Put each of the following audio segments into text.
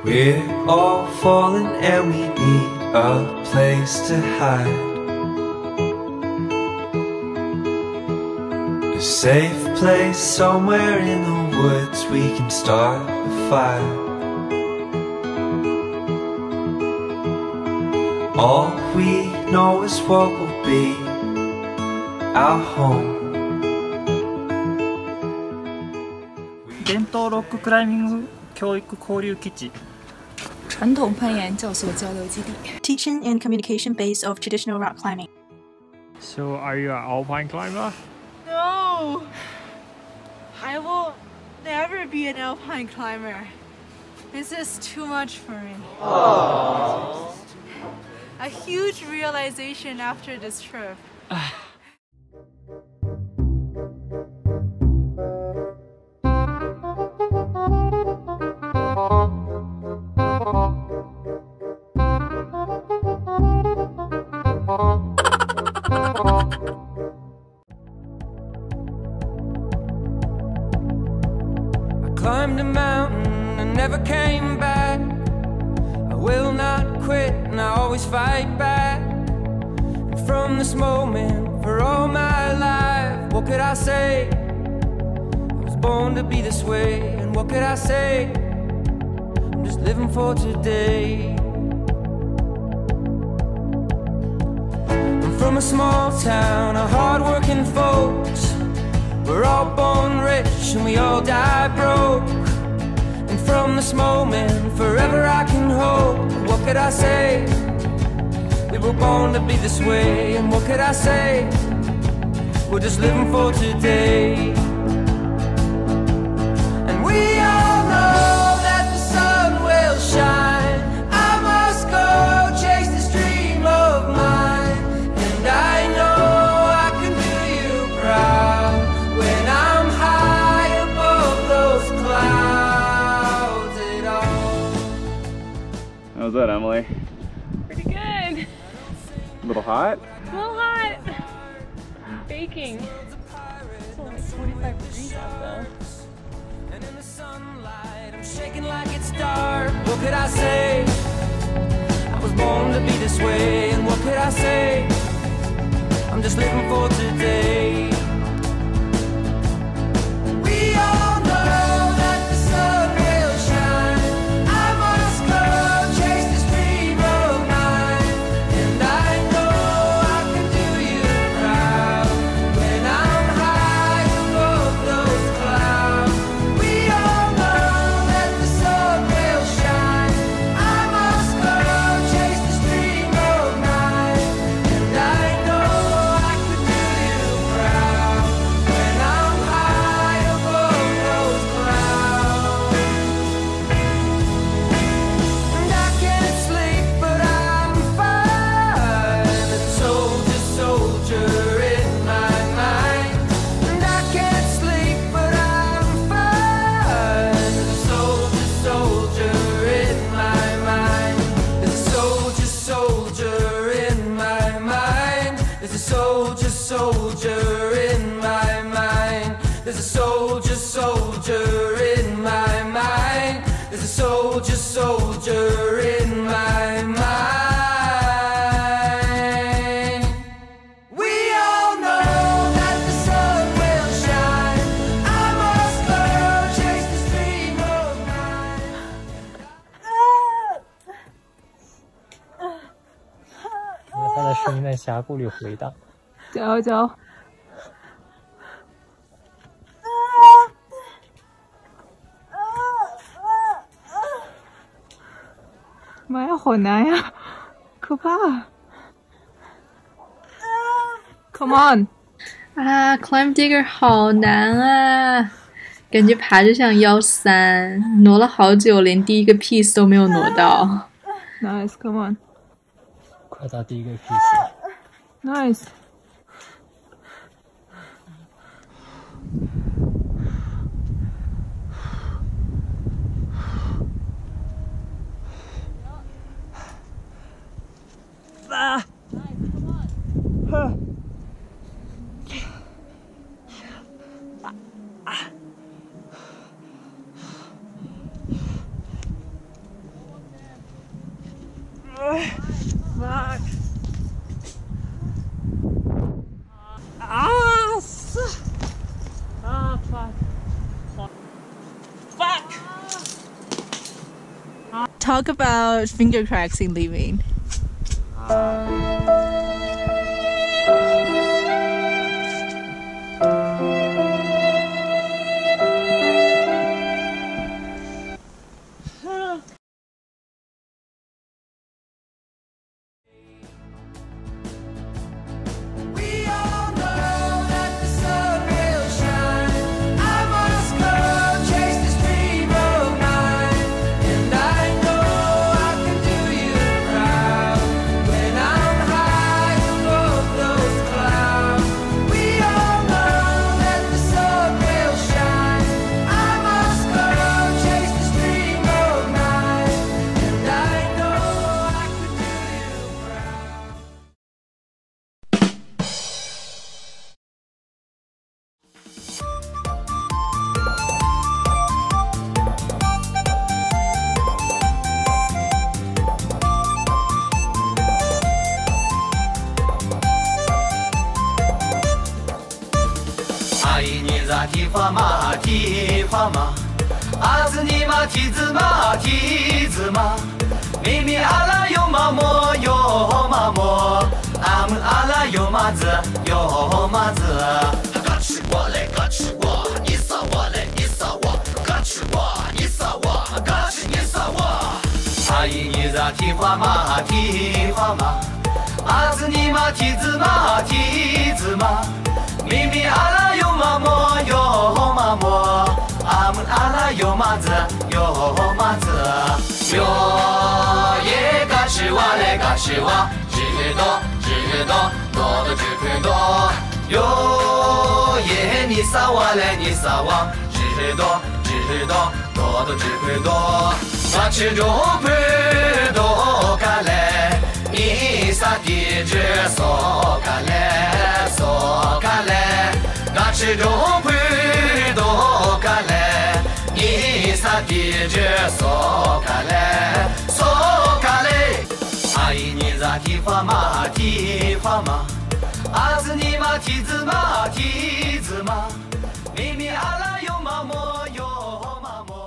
We're all falling and we need a place to hide. A safe place somewhere in the woods we can start a fire. All we know is what will be our home. 伝統ロッククライミング教育交流基地。 传统攀岩教所交流基地 Teaching and communication base of traditional rock climbing. So, are you an alpine climber? No! I will never be an alpine climber. This is too much for me. Aww. A huge realization after this trip. Climbed a mountain and never came back. I will not quit and I always fight back. And from this moment for all my life, what could I say? I was born to be this way, and what could I say? I'm just living for today. I'm from a small town of hard-working folks. We're all born rich and we all die broke. And from this moment, forever I can hope. What could I say? We were born to be this way. And what could I say? We're just living for today. And we all know that the sun will shine. I must go chase this dream of mine. And I know I can do you proud. When I'm high above those clouds at all. How's that, Emily? Pretty good. A little hot? A little hot. Baking. It's only 45 degrees out though. And in the sunlight, I'm shaking like it's dark. What could I say? I was born to be this way. And what could I say? I'm just living for today. We all know that the sun will shine. I must go chase this dream of mine. And I know I can do you proud. When I'm high above those clouds. We all know that the sun will shine. I must go chase this dream of mine. And I know I can do you proud. When I'm high above those clouds. And I can't sleep, but I'm fine. A soldier, soldier in my mind. And I can't sleep, but I'm fine. A soldier, soldier in my mind. There's a soldier, soldier in my mind. There's a soldier, soldier in my mind. There's a soldier, soldier in my mind. There's a soldier, soldier in my mind. We all know that the sun will shine. I must go chase this dream of mine. 它的声音在峡谷里回荡。 加油加油！妈呀，好难呀，可怕！Come on！ 啊 ，Climb Digger 好难啊，感觉爬着像妖3，挪了好久，连第一个 piece 都没有挪到。 Nice，come on！ 快到第一个 piece。 Nice。 啊！ talk about finger cracks in leaving. We all know that the sun will shine. I must go chase this dream of mine, and I know I can do you proud when I'm high above those clouds. We all know that the sun will shine. I must go chase this dream of mine, and I know I can do you proud. 阿姨你咋提花嘛提花嘛，阿子你嘛提子嘛提子嘛，妹妹阿拉有嘛么有嘛么，俺们阿拉有嘛子有嘛子。嘎吃我嘞嘎吃我，你撒我嘞你撒我，嘎吃我你撒我，嘎吃你撒我。阿姨你咋提花嘛提花嘛，阿子你嘛提子嘛提子嘛。妹妹阿拉有嘛么有嘛么，俺们阿拉有嘛子有嘛子。哟耶嘎吃哇嘞嘎吃哇，知道知道多的知道。哟耶你撒哇嘞你撒哇，知道知道多的知道。嘎吃中配多嘎嘞，你撒地址嗦嘎嘞嗦嘎嘞。嘎吃中配多嘎嘞，你撒地址嗦嘎嘞嗦嘎嘞。阿姨你咋提花嘛提花嘛，阿子你嘛提子嘛提子嘛，妹妹阿拉有嘛么有嘛么。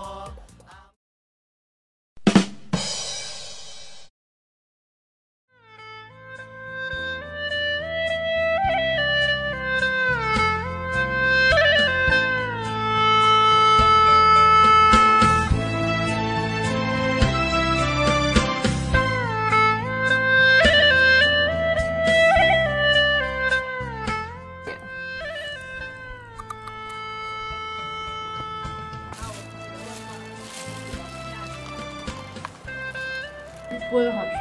播的好吃。